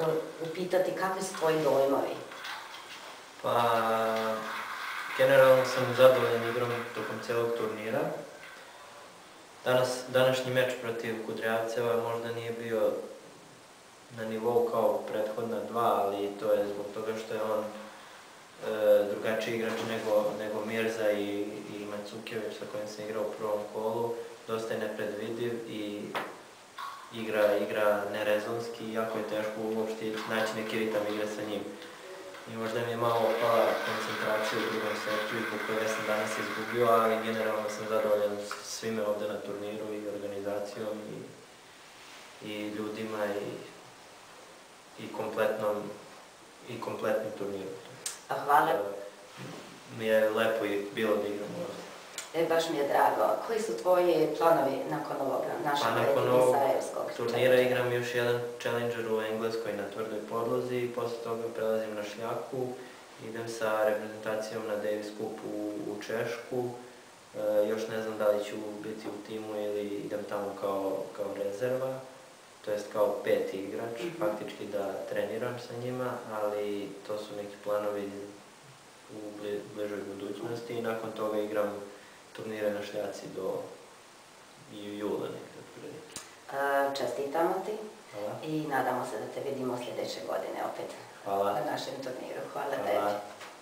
upitati kakvi su tvoji dojmovi? Pa, generalno sam zadovoljan igrom tokom celog turnira. Današnji meč protiv Kudrjavceva možda nije bio na nivou kao prethodna dva, ali to je zbog toga što je on drugačiji igrač nego Mirza i Macukević sa kojim sam igrao u prvom kolu. Dosta je nepredvidiv i igra nerezonski, jako je teško uopšte naći neki ritam igre sa njim. I možda mi je malo opala koncentracija u drugom setu i zbog toga sam danas izgubio, ali generalno sam zadovoljan svime ovde na turniru i organizacijom i ljudima i kompletnim turnirom. Hvala. Mi je lepo i bilo da igram ovde. Baš mi je drago. Koji su tvoji planovi nakon ovoga našeg Sarajevskog turnira? Igram još jedan Challenger u Engleskoj na tvrdoj podlozi i posle toga prelazim na šljaku. Idem sa reprezentacijom na Davis Cup u Češku. Još ne znam da li ću biti u timu ili idem tamo kao rezerva, to jest kao peti igrač, faktički da treniram sa njima, ali to su neki planovi u bližoj budućnosti i nakon toga igram turnire na šljaci do jula nekada. Čestitamo ti i nadamo se da te vidimo sljedeće godine opet na našem turniru. Hvala tebi.